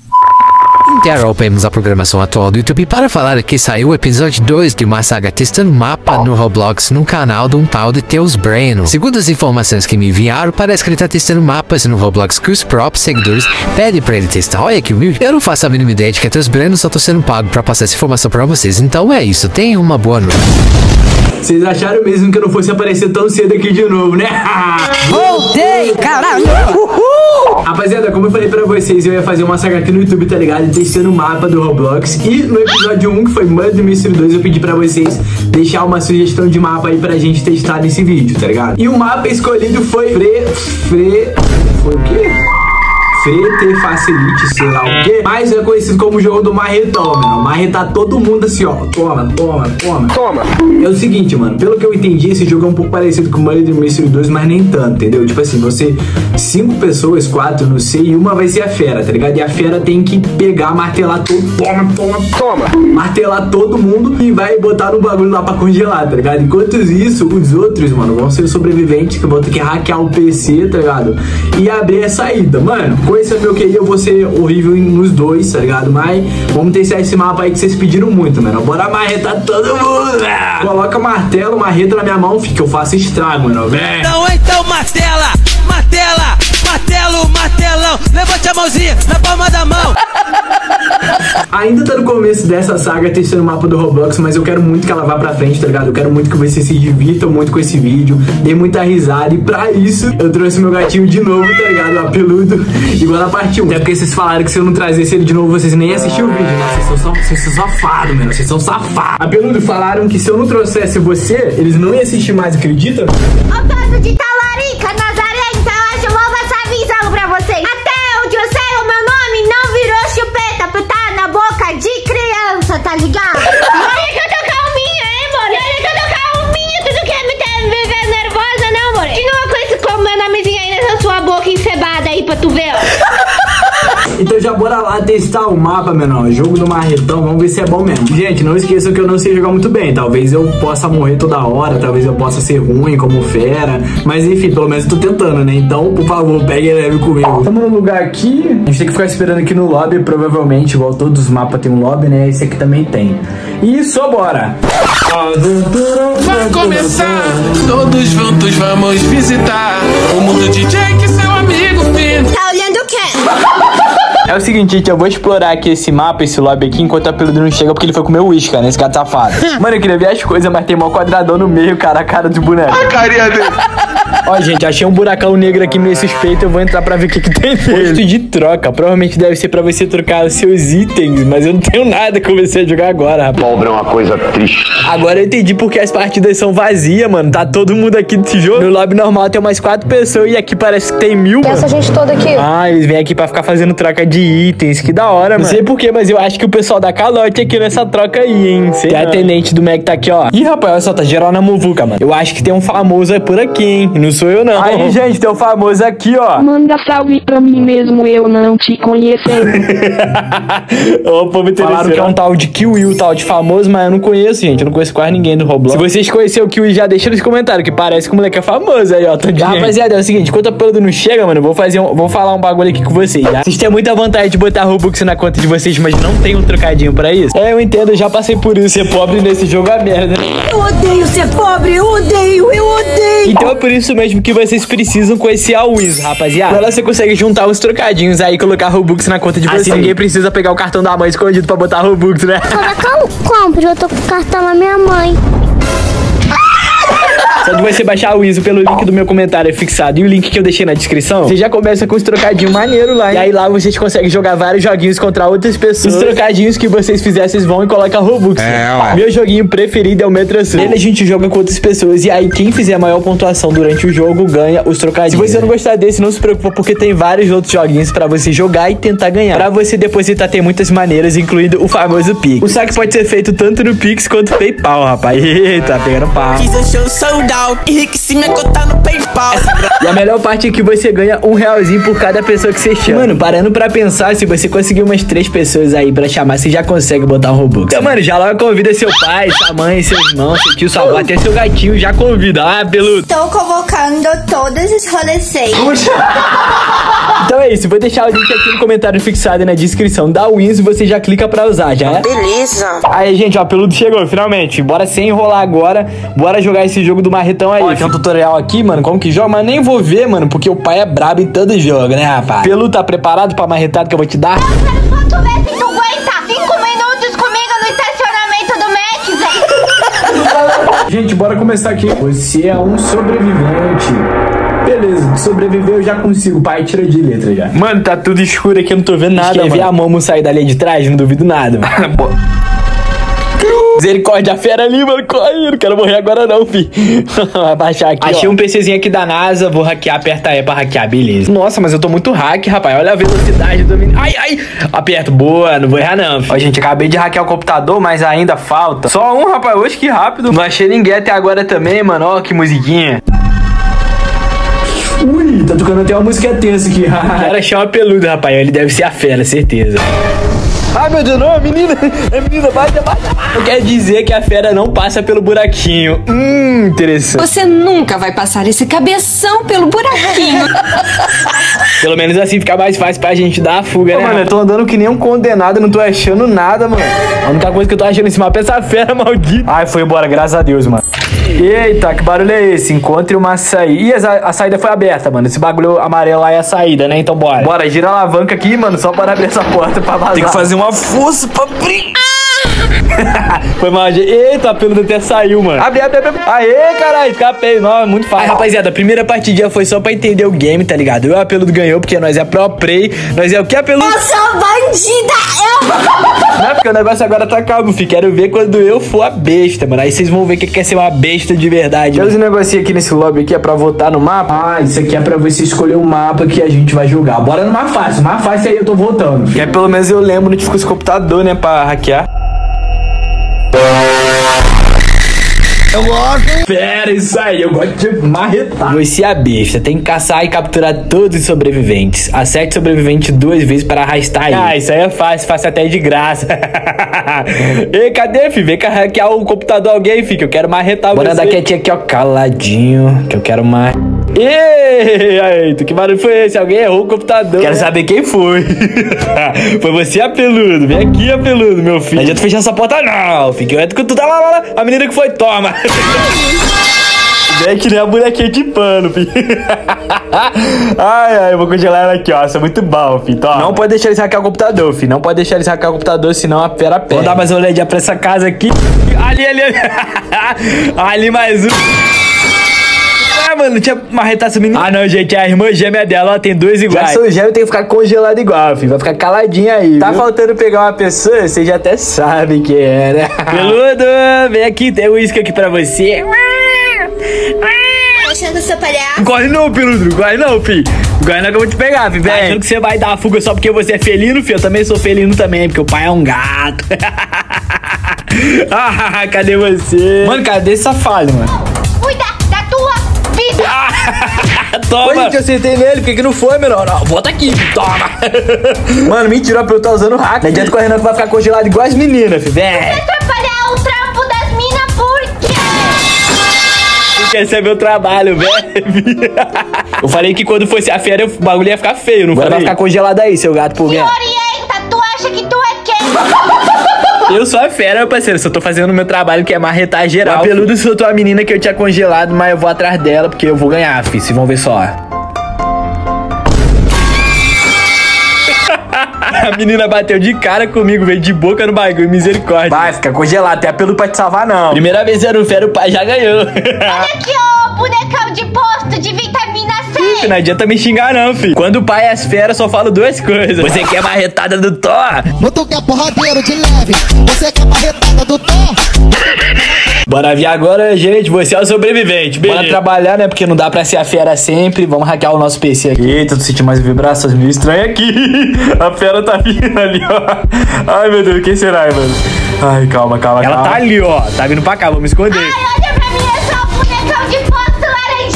Interrompemos a programação atual do YouTube para falar que saiu o episódio 2 de uma saga testando mapa no Roblox no canal de um tal de Teus Breno. Segundo as informações que me enviaram, parece que ele tá testando mapas no Roblox que os próprios seguidores pedem pra ele testar. Olha que humilde. Eu não faço a mínima ideia de que é Teus Breno, só tô sendo pago pra passar essa informação pra vocês. Então é isso, tenham uma boa noite. Vocês acharam mesmo que eu não fosse aparecer tão cedo aqui de novo, né? Voltei, caralho! Uhul! Rapaziada, como eu falei pra vocês, eu ia fazer uma saga aqui no YouTube, tá ligado? Testando o mapa do Roblox. E no episódio 1, que foi Murder Mystery 2, eu pedi pra vocês deixar uma sugestão de mapa aí pra gente testar nesse vídeo, tá ligado? E o mapa escolhido foi foi o quê? Frete Facilite, sei lá o quê. Mas é conhecido como o jogo do marretão, mano. Marretar todo mundo assim, ó. Toma. É o seguinte, mano. Pelo que eu entendi, esse jogo é um pouco parecido com Murder Mystery 2, mas nem tanto, entendeu? Tipo assim, você... 5 pessoas, 4, não sei, e uma vai ser a fera, tá ligado? E a fera tem que pegar, martelar todo... Toma! Martelar todo mundo e vai botar no bagulho lá pra congelar, tá ligado? Enquanto isso, os outros, mano, vão ser sobreviventes que vão ter que hackear o PC, tá ligado? E abrir a saída, mano. Com esse meu QI eu vou ser horrível nos dois, tá ligado? Mas vamos testar esse mapa aí que vocês pediram muito, mano. Bora marretar todo mundo, velho. Coloca martelo, marreta na minha mão, que eu faço estrago, mano, velho. Então, martelão, levante a mãozinha na palma da mão. Ainda tá no começo dessa saga testando o mapa do Roblox, mas eu quero muito que ela vá pra frente, tá ligado? Eu quero muito que vocês se divirtam muito com esse vídeo, dê muita risada, e pra isso eu trouxe meu gatinho de novo, tá ligado? Ó, peludo, igual na parte 1. Até porque vocês falaram que se eu não trazesse ele de novo, vocês nem assistiam o vídeo, né? Vocês são safados, mano, vocês são safados. A peludo falaram que se eu não trouxesse você, eles não iam assistir mais, acredita? Ô, caso de talarica, Nazaré, então hoje eu vou passar avisando pra vocês. Até onde eu sei, o meu nome não virou chupeta, porque tá na boca de criança, tá ligado? Olha que eu tô calminha, hein, amor? Olha que eu tô calminha, tu não quer me ver nervosa, não, amor? Continua com esse como meu nomezinho aí nessa sua boca encebada aí pra tu ver, ó. Então já bora lá testar o mapa, menor. Jogo do marretão, vamos ver se é bom mesmo. Gente, não esqueçam que eu não sei jogar muito bem. Talvez eu possa morrer toda hora, talvez eu possa ser ruim como fera. Mas enfim, pelo menos eu tô tentando, né? Então, por favor, pegue leve comigo. Estamos no lugar aqui. A gente tem que ficar esperando aqui no lobby, provavelmente, igual todos os mapas tem um lobby, né? Esse aqui também tem. E só bora! Vai começar, todos juntos vamos visitar o mundo de Jake, seu amigo fino. Tá olhando o quê? É o seguinte, gente, eu vou explorar aqui esse mapa, esse lobby aqui, enquanto a peludo não chega, porque ele foi comer uísque, né? Esse gato safado. Mano, eu queria ver as coisas, mas tem mó quadradão no meio, cara, a cara do boneco. A carinha dele. Ó, gente, achei um buracão negro aqui meio suspeito, eu vou entrar pra ver o que tem nele. Posto de troca, provavelmente deve ser pra você trocar os seus itens, mas eu não tenho nada, comecei a jogar agora, rapaz. Pobre é uma coisa triste. Agora eu entendi porque as partidas são vazias, mano. Tá todo mundo aqui nesse jogo. No lobby normal tem umas 4 pessoas e aqui parece que tem 1000, mano. Essa gente toda aqui. Ah, eles vêm aqui pra ficar fazendo troca de itens, que da hora, mano. Não sei porquê, mas eu acho que o pessoal dá calote aqui nessa troca aí, hein. Sei. A atendente do Mac tá aqui, ó. Ih, rapaz, olha só, tá geral na muvuca, mano. Eu acho que tem um famoso por aqui, hein. Não sou eu, não. Aí, gente, tem um famoso aqui, ó. Manda salve pra mim mesmo, eu não te conhecendo. Opa, me falaram que é um tal de Kiwi, tal de famoso, mas eu não conheço, gente. Eu não conheço quase ninguém do Roblox. Se vocês conheceram o Kiwi, já deixa nos comentários, que parece que o moleque é famoso aí, ó. Rapaziada, é o seguinte, enquanto a peludo não chega, mano, eu vou falar um bagulho aqui com vocês, tá? Vocês têm muita vontade de botar Robux na conta de vocês, mas não tem um trocadinho pra isso? É, eu entendo, eu já passei por isso. Ser pobre nesse jogo é merda. Eu odeio ser pobre, eu odeio. Então é por isso mesmo que vocês precisam conhecer a Wiz, rapaziada. Ela você consegue juntar os trocadinhos aí e colocar Robux na conta de vocês. Assim ninguém precisa pegar o cartão da mãe escondido pra botar Robux, né? Colocar o compro, eu tô com o cartão da minha mãe. Só de você baixar o ISO pelo link do meu comentário fixado e o link que eu deixei na descrição, você já começa com os trocadinhos maneiros lá. E aí lá vocês conseguem jogar vários joguinhos contra outras pessoas. Os trocadinhos que vocês fizerem, vocês vão e colocam Robux. Meu joguinho preferido é o Metro Sul. Nele a gente joga com outras pessoas e aí quem fizer a maior pontuação durante o jogo ganha os trocadinhos. Se você não gostar desse, não se preocupa, porque tem vários outros joguinhos pra você jogar e tentar ganhar. Pra você depositar tem muitas maneiras, incluindo o famoso Pix. O saque pode ser feito tanto no Pix quanto no PayPal, rapaz. Eita, pegando pau. Fiz um show sold out. real. Henrique se me contar no PayPal. E a melhor parte é que você ganha R$1 por cada pessoa que você chama. Mano, parando pra pensar, se você conseguir umas 3 pessoas aí pra chamar, você já consegue botar um Robux. Então, mano, já logo convida seu pai, sua mãe, seu irmão, seu tio, sua avó, até seu gatinho, já convida. Ah, peludo. Tô convocando todos os rolês. Então é isso, vou deixar o link aqui no comentário fixado e na descrição da Wins e você já clica pra usar, já é? Beleza. Aí, gente, ó, peludo chegou, finalmente. Bora sem enrolar agora, bora jogar esse jogo do marretão aí. Ó, tem um tutorial aqui, mano, como que joga, mas nem vou ver, mano, porque o pai é brabo em todo jogo, né, rapaz? Peludo, tá preparado pra marretada que eu vou te dar? Eu quero só tu ver se tu aguenta 5 minutos comigo no estacionamento do Max, velho. Gente, bora começar aqui. Você é um sobrevivente. Beleza, sobreviver eu já consigo. Pai, tira de letra já. Mano, tá tudo escuro aqui, eu não tô vendo nada. Quer ver a Momo sair da linha de trás? Não duvido nada, mano. Misericórdia, a fera ali, mano. Corre, eu não quero morrer agora não, fi. Vai baixar aqui, achei ó. Um PCzinho aqui da NASA, vou hackear, aperta E pra hackear, beleza. Nossa, mas eu tô muito hack, rapaz. Olha a velocidade do menino. Ai, ai. Aperto, boa, não vou errar não, fi. Ó, gente, acabei de hackear o computador, mas ainda falta. Só um, rapaz, hoje que rápido. Não achei ninguém até agora também, mano. Ó, que musiquinha. Ui, tá tocando até uma música tensa aqui. O cara chama peludo, rapaz. Ele deve ser a fera, certeza. Ai, meu Deus, não, menina. É menina, baixa. Eu quero dizer que a fera não passa pelo buraquinho. Interessante. Você nunca vai passar esse cabeção pelo buraquinho. Pelo menos assim fica mais fácil pra gente dar a fuga, né? Mano, eu tô andando que nem um condenado, não tô achando nada, mano. A única coisa que eu tô achando nesse mapa é essa fera maldita. Ai, foi embora, graças a Deus, mano. Eita, que barulho é esse? Encontre uma saída. Ih, a saída foi aberta, mano. Esse bagulho amarelo lá é a saída, né? Então bora. Bora, gira a alavanca aqui, mano, só para abrir essa porta pra vazar. Tem que fazer uma força pra abrir. Foi mal, gente. Eita, a peluda até saiu, mano. Abre. Aê, caralho, escapei. Não, é muito fácil. Aí, rapaziada, a primeira partidinha foi só pra entender o game, tá ligado? Eu e a peludo ganhou, porque nós é pro play. Nós é o que, a peludo? Eu sou bandida, Não é porque o negócio agora tá calmo, fi. Quero ver quando eu for a besta, mano. Aí vocês vão ver que quer ser uma besta de verdade. Tem uns negocinhos aqui nesse lobby aqui, é pra votar no mapa. Ah, isso aqui é pra você escolher o mapa que a gente vai jogar. Bora no mais fácil. Mais fácil aí eu tô votando. Que é pelo menos eu lembro onde fica esse computador, né? Pra hackear. Eu gosto. Pera, isso aí, eu gosto de marretar. Você é a besta, tem que caçar e capturar todos os sobreviventes. Acerte sobrevivente 2 vezes para arrastar ele. Ah, isso aí é fácil até de graça. Ei, cadê, filho? Vem cá hackear o computador alguém, filho, que eu quero marretar. Bora andar quietinho aqui, ó, caladinho, que eu quero mais. Ei, que barulho foi esse? Alguém errou o computador. Quero saber quem foi. Foi você, apeludo. Vem aqui, apeludo, meu filho. Não adianta fechar essa porta, não. Fique quieto que tu tá lá. A menina que foi, toma. Vem que nem a bonequinha de pano, filho. Ai, eu vou congelar ela aqui, ó. Isso é muito bom, filho. Toma. Não pode deixar eles hackear o computador, filho. Não pode deixar eles hackear o computador, senão a fera pega. Vou dar mais uma olhadinha pra essa casa aqui. Ali. Ali mais um. Mano, não tinha marretar essa menina. Ah, não, gente, é a irmã gêmea dela, ó, tem 2 iguais. Já sou gêmeo, tem que ficar congelado igual, filho. Vai ficar caladinha aí. Tá faltando pegar uma pessoa, você já até sabe que é, né? Peludo, vem aqui, tem uísque aqui pra você. achando que eu sou palhaço? Corre não, peludo, corre não, filho. Corre não que eu vou te pegar, filho. Tá achando que você vai dar a fuga só porque você é felino, filho? Eu também sou felino também, porque o pai é um gato. Ah, cadê você? Mano, cadê essa falha, mano? Cuida da tua vida. Toma. Oi, gente, eu acertei nele. Por que não foi, menor? Não, volta aqui, toma. Mano, mentira, eu tô usando hack. Não adianta correr não que vai ficar congelado igual as meninas, filho. Você atrapalhar o trampo das minas por quê? Porque esse é meu trabalho, velho. Eu falei que quando fosse a fera, o bagulho ia ficar feio, não Agora falei? Vai ficar congelado aí, seu gato por Me orienta, tu acha que tu é quem? Eu sou a fera, meu parceiro. Só tô fazendo o meu trabalho, que é marretar geral. O peludo soltou a menina que eu tinha congelado, mas eu vou atrás dela, porque eu vou ganhar, fi. Vocês vão ver só. A menina bateu de cara comigo, veio de boca no bagulho, misericórdia. Vai, fica congelado, tem apelo pra te salvar, não. Primeira vez eu não fera, o pai já ganhou. Olha aqui, ó, bonecão de posto de vitamina C. Não adianta me xingar, não, filho. Quando o pai é as feras, só falo duas coisas. Você quer marretada do Thor? Tu quer porradeiro de leve, você quer marretada do Thor? Bora vir agora, gente. Você é o sobrevivente, beleza? Bora trabalhar, né? Porque não dá pra ser a fera sempre. Vamos hackear o nosso PC aqui. Eita, tô sentindo mais vibrações meio estranhas aqui. A fera tá vindo ali, ó. Ai, meu Deus, quem será, mano? Ai, calma. Ela tá ali, ó. Tá vindo pra cá, vamos esconder. Ai, olha pra mim, é só um bonecão de posto.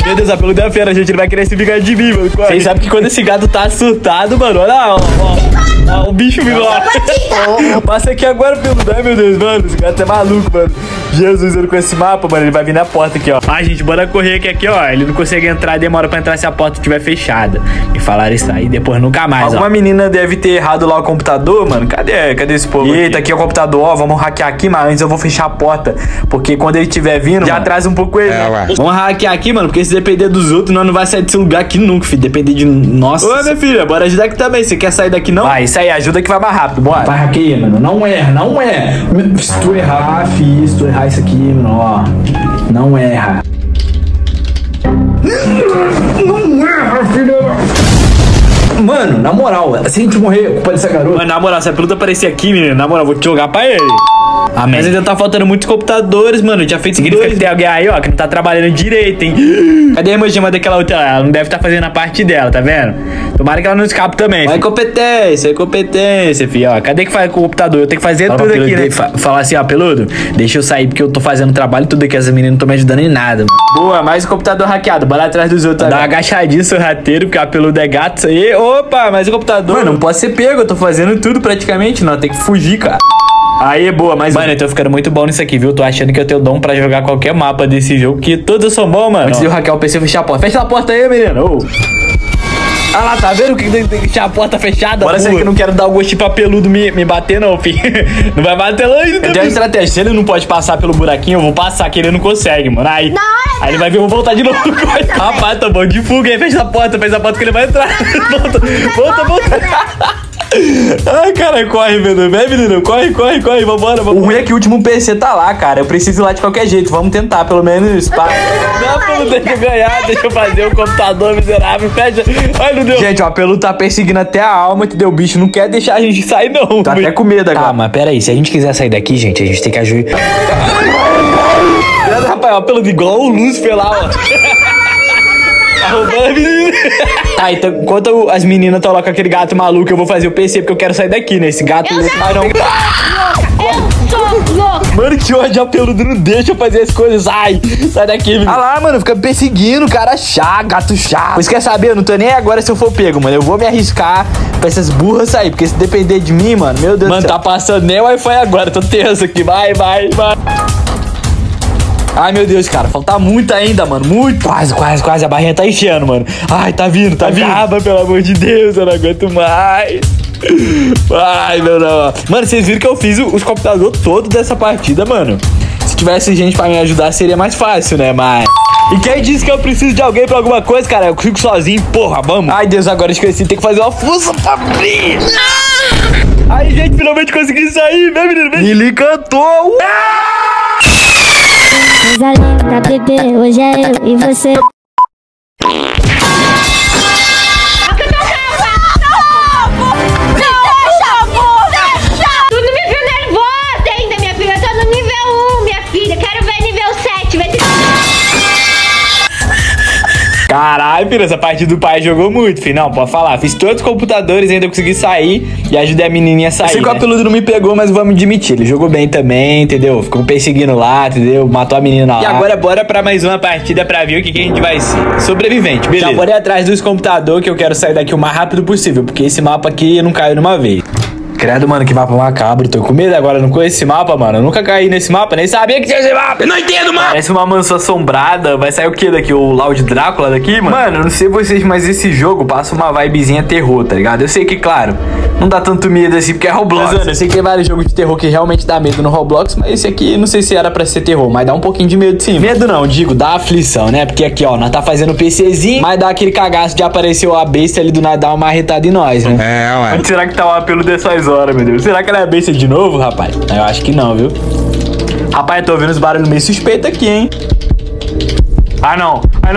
Meu Deus, a peluda é fera, gente. Ele vai querer se vingar de mim, mano. Vocês sabem que quando esse gato tá surtado, mano, olha lá, ó, o bicho me lá. Passa aqui agora, peluda. Ai, meu Deus, mano. Esse gato é maluco, mano. Jesus, eu com esse mapa, mano, ele vai vir na porta aqui, ó. Ai, gente, bora correr aqui, ó. Ele não consegue entrar, demora pra entrar se a porta estiver fechada. Me falaram isso aí, depois nunca mais, Alguma menina deve ter errado lá o computador, mano. Cadê esse povo? Eita, aqui é o computador, ó. Vamos hackear aqui, mas antes eu vou fechar a porta. Porque quando ele estiver vindo, já atrasa um pouco ele. Vamos hackear aqui, mano, porque se depender dos outros, nós não vai sair desse lugar aqui nunca, filho. Depender de... Nossa. Ô, minha filha, bora ajudar aqui também. Você quer sair daqui, não? Vai, isso aí, ajuda que vai mais rápido, bora. Vai, hackeia, mano. Não erra. Se tu errar, filho, se tu errar isso aqui, mano, ó. Não erra. Não erra, filho. Mano, na moral, se a gente morrer, culpa dessa garota. Mano, na moral, se a peluda aparecer aqui, menino, na moral, vou te jogar pra ele. Amém. Mas ainda tá faltando muitos computadores, mano. Já fez significa que tem alguém aí, ó, que não tá trabalhando direito, hein? Cadê a irmã daquela outra? Ela não deve estar fazendo a parte dela, tá vendo? Tomara que ela não escape também. Vai competência, filho. Ó, cadê que faz com o computador? Eu tenho que fazer tudo aqui, né? Falar assim, ó, peludo, deixa eu sair porque eu tô fazendo trabalho tudo aqui. Essas meninas não estão me ajudando em nada, mano. Boa, mais o computador hackeado. Bora atrás dos outros. Dá uma agachadinha, seu rateiro, porque a peluda é gato. Isso aí. Opa, mais o computador. Mano, não pode ser pego. Eu tô fazendo tudo praticamente. Não, tem que fugir, cara. Aí, boa, mas... Mano, eu tô ficando muito bom nisso aqui, viu? Tô achando que eu tenho dom pra jogar qualquer mapa desse jogo, que todos são bons, mano. Antes de eu hackear o PC, fechar a porta. Fecha a porta aí, menino. Ah lá, tá vendo que tem que deixar a porta fechada? Bora ser que eu não quero dar o gostinho pra peludo me bater, não, filho. Não vai bater lá ainda. Eu tenho uma estratégia. Se ele não pode passar pelo buraquinho, eu vou passar, que ele não consegue, mano. Aí ele vai ver, eu vou voltar de novo. Rapaz, tá bom de fuga aí. Fecha a porta que ele vai entrar. Volta. Ai, cara, corre, menino. Vem, menino. Corre. Vambora. O ruim é que o último PC tá lá, cara. Eu preciso ir lá de qualquer jeito. Vamos tentar, pelo menos. Não, deixa eu ganhar. Deixa eu fazer o computador miserável. Fecha. Ai, não deu. Gente, ó, o Pelu tá perseguindo até a alma, entendeu? O bicho não quer deixar a gente sair, não. Tá até com medo agora. Tá, mas pera aí. Se a gente quiser sair daqui, gente, a gente tem que ajudar. Rapaz, ó, Pelu igual o Lúcifer lá, ó. Roubando a menina. Tá, então, enquanto as meninas estão lá com aquele gato maluco, eu vou fazer o PC, porque eu quero sair daqui, né? Esse gato... Eu sou louca. Mano, que ódio, a peludo não deixa eu fazer as coisas. Ai, sai daqui, menino. Ah lá, mano, fica perseguindo, cara chato, gato chato. Mas quer saber, eu não tô nem aí agora se eu for pego, mano. Eu vou me arriscar pra essas burras sair, porque se depender de mim, mano, meu Deus do céu. Mano, tá passando nem o Wi-Fi agora, tô tenso aqui. Vai. Ai, meu Deus, cara, falta muito ainda, mano, muito. Quase, a barrinha tá enchendo, mano. Ai, tá vindo. Acaba, pelo amor de Deus, eu não aguento mais. Ai, meu Deus. Mano, vocês viram que eu fiz os computadores todos dessa partida, mano. Se tivesse gente pra me ajudar, seria mais fácil, né, mas... E quem disse que eu preciso de alguém pra alguma coisa, cara? Eu fico sozinho, porra, vamos. Ai, Deus, agora esqueci, tem que fazer uma força pra mim. Ai, gente, finalmente consegui sair, né, menino? Ele cantou. Coisa linda, bebê, hoje é eu e você. Tu não me viu nervosa ainda, minha filha. Eu tô no nível 1, minha filha. Quero ver nível 7. Vai ter... Caralho, filho, essa parte do pai jogou muito, filho. Não, pode falar. Fiz todos os computadores, ainda consegui sair e ajudei a menininha a sair. Eu sei que o apeludo não me pegou, mas vamos admitir. Ele jogou bem também, entendeu? Ficou perseguindo lá, entendeu? Matou a menina lá. E agora bora pra mais uma partida pra ver o que a gente vai ser. Sobrevivente, beleza. Já bora ir atrás dos computadores, que eu quero sair daqui o mais rápido possível, porque esse mapa aqui não caiu numa vez. Credo, mano, que mapa macabro. Tô com medo agora, não conheço esse mapa, mano. Eu nunca caí nesse mapa, nem sabia que tinha esse mapa. Eu não entendo, mano. Parece uma mansão assombrada. Vai sair o que daqui? O Lord Drácula daqui, mano? Mano, eu não sei vocês, mas esse jogo passa uma vibezinha terror, tá ligado? Eu sei que, claro, não dá tanto medo assim, porque é Roblox. Mas, mano, eu sei que tem vários jogos de terror que realmente dá medo no Roblox, mas esse aqui, não sei se era pra ser terror, mas dá um pouquinho de medo sim. Medo não, digo, dá aflição, né? Porque aqui, ó, nós tá fazendo PCzinho, mas dá aquele cagaço de aparecer a besta ali do nada, dar uma marretada em nós, né? É, ué. Onde será que tá o apelo dessas horas, meu Deus? Será que ela é a besta de novo, rapaz? Eu acho que não, viu? Rapaz, eu tô ouvindo uns barulhos meio suspeitos aqui, hein? Ah, não.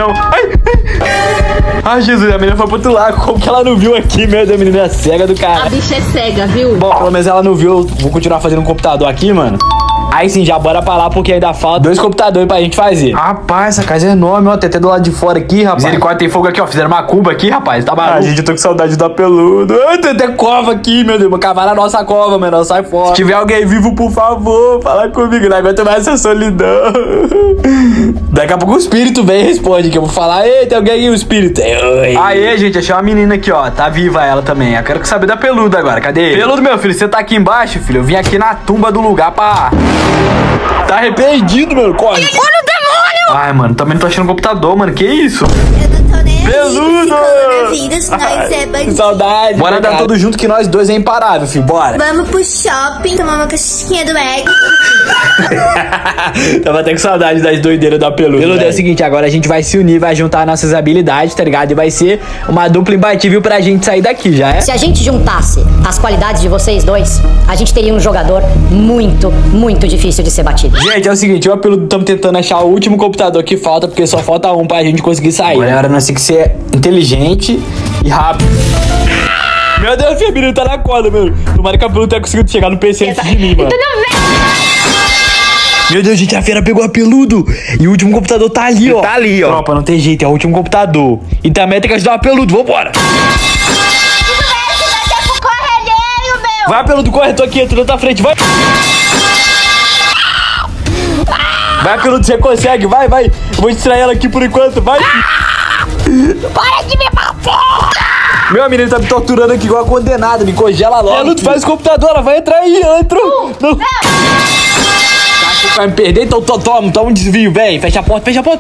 Ai, Jesus, a menina foi pro outro lado. Como que ela não viu aqui, meu Deus? A menina é cega do cara. A bicha é cega, viu? Bom, pelo menos ela não viu. Vou continuar fazendo um computador aqui, mano. Aí sim, já bora pra lá, porque ainda falta 2 computadores pra gente fazer. Rapaz, essa casa é enorme, ó. Tem até do lado de fora aqui, rapaz. Misericórdia, tem fogo aqui, ó. Fizeram uma cuba aqui, rapaz. Tá maluco. Gente, eu tô com saudade da peludo. Tem até cova aqui, meu Deus. Vou cavar na nossa cova, menor. Sai fora. Se tiver alguém vivo, por favor, fala comigo. Não aguento mais essa solidão. Daqui a pouco o espírito vem e responde. Que eu vou falar, ei, tem alguém aí, o espírito. Aê, gente, achei uma menina aqui, ó. Tá viva ela também. Eu quero saber da peludo agora. Cadê ele? Peludo, meu filho, você tá aqui embaixo, filho? Eu vim aqui na tumba do lugar pra... Tá arrependido, mano. Corre. Olha o demônio! Ai, mano, também não tô achando computador, mano. Que isso? Eu não tô nem peludo! nós é bandido. Saudade. Bora andar todos juntos que nós dois é imparável, filho. Bora. Vamos pro shopping, tomar uma casquinha do egg. Tava até com saudade das doideiras da peludo. Peludo, é o seguinte, agora a gente vai se unir, vai juntar nossas habilidades, tá ligado? E vai ser uma dupla imbatível pra gente sair daqui, já é? Se a gente juntasse as qualidades de vocês dois, a gente teria um jogador muito, muito difícil de ser batido. Gente, é o seguinte, eu e o peludo estamos tentando achar o último computador que falta, porque só falta um pra gente conseguir sair. Agora nós temos que ser inteligente e rápido. Meu Deus, a menina tá na corda, meu. Tomara que a peludo tenha conseguido chegar no PC antes de mim, mano. Meu Deus, gente, a fera pegou a peludo. E o último computador tá ali, ó. Tá ali, ó. Tropa, não tem jeito, é o último computador. E também tem que ajudar a peludo, vambora. Vai, peludo, corre, tô aqui, tô na tua frente, vai. Vai, peludo, você consegue, vai, vai. Eu vou distrair ela aqui por enquanto, vai. Para de me bater! Meu menino tá me torturando aqui igual a condenada, me congela logo. Peludo, faz o computador, ela vai entrar aí, ela entrou. Não. Acho que vai me perder, então toma um desvio, velho. Fecha a porta, fecha a porta.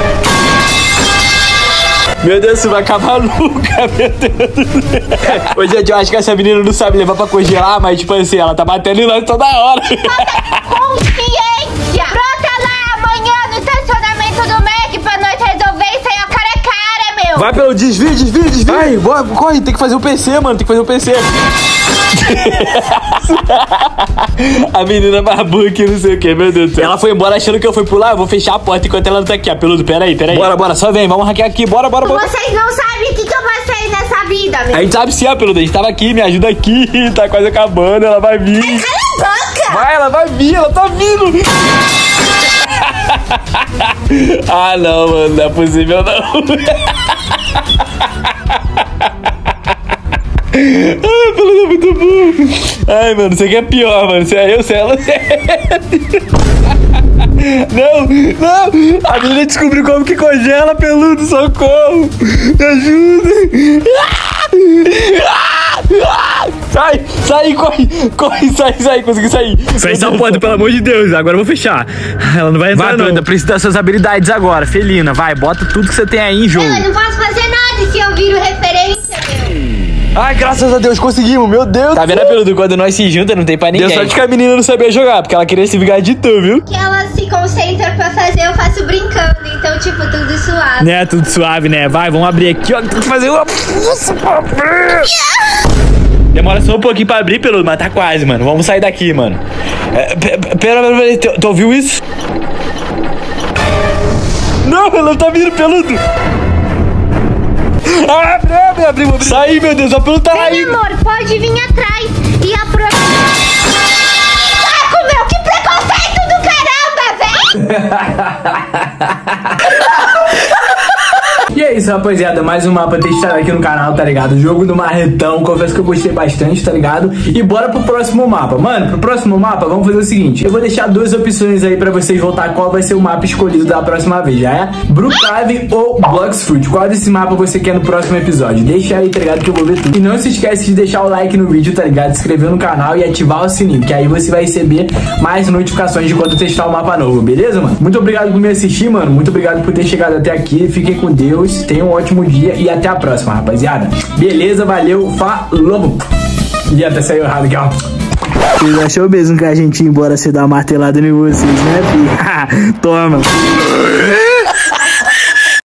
Meu Deus, isso vai acabar nunca, meu Deus. Ô, gente, eu acho que essa menina não sabe levar pra congelar, mas tipo assim, ela tá batendo em nós toda hora. Consciência! Brota lá amanhã no estacionamento do Mac pra nós resolver isso aí, ó, cara é cara, meu! Vai pelo desvio. Vai, bora, corre, tem que fazer o PC, mano, tem que fazer o PC. A menina barbuda aqui, não sei o que, meu Deus do céu. Ela foi embora achando que eu fui pular, eu vou fechar a porta enquanto ela não tá aqui, ó. Peludo, peraí. Bora, só vem, vamos hackear aqui, bora. Vocês não sabem o que eu passei nessa vida, meu. A gente sabe sim, ó, Peludo, a gente tava aqui, me ajuda aqui, tá quase acabando, ela vai vir. Ai, cala a boca! Vai, ela vai vir, ela tá vindo. Ah, não, mano, não é possível, não. Ai, Peludo, é muito bom. Ai, mano, você que é pior, mano. Se é eu, se é ela, Não. A menina descobriu como que congela, Peludo. Socorro. Me ajuda. Sai, corre, sai, consegui sair. Fecha a porta, pelo amor de Deus. Agora eu vou fechar. Ela não vai entrar, não. Precisa das suas habilidades agora, felina. Vai, bota tudo que você tem aí em jogo. Eu não posso fazer nada se eu viro referência, meu. Ai, graças a Deus, conseguimos, meu Deus. Tá vendo, Peludo? Quando nós se juntamos, não tem pra ninguém. Deu sorte que a menina não sabia jogar, porque ela queria se vingar de tu, viu? Que ela se concentra pra fazer, eu faço brincando. Então, tipo, tudo suave. Né, tudo suave, né? Vai, vamos abrir aqui, ó. Tem que fazer uma... Demora só um pouquinho pra abrir, Peludo, mas tá quase, mano. Vamos sair daqui, mano. Pera, tu ouviu isso? Não, ela tá vindo, Peludo. Abre. Sai, meu Deus, a Peludo tá aí. Amor, pode vir atrás e aproveitar. Saco, meu, que preconceito do caramba, velho! E é isso, rapaziada, mais um mapa testado aqui no canal, tá ligado? Jogo do Marretão, confesso que eu gostei bastante, tá ligado? E bora pro próximo mapa. Mano, pro próximo mapa, vamos fazer o seguinte. Eu vou deixar 2 opções aí pra vocês votar qual vai ser o mapa escolhido da próxima vez, já é? Brookhaven ou Bloxfruit. Qual desse mapa você quer no próximo episódio? Deixa aí, tá ligado, que eu vou ver tudo. E não se esquece de deixar o like no vídeo, tá ligado? Se inscrever no canal e ativar o sininho, que aí você vai receber mais notificações de quando eu testar o mapa novo, beleza, mano? Muito obrigado por me assistir, mano. Muito obrigado por ter chegado até aqui. Fiquem com Deus. Tenham um ótimo dia e até a próxima, rapaziada. Beleza, valeu, falou. E até saiu errado aqui, ó. Vocês achou mesmo que a gente ia embora se dar uma martelada em vocês, né, filho? Toma.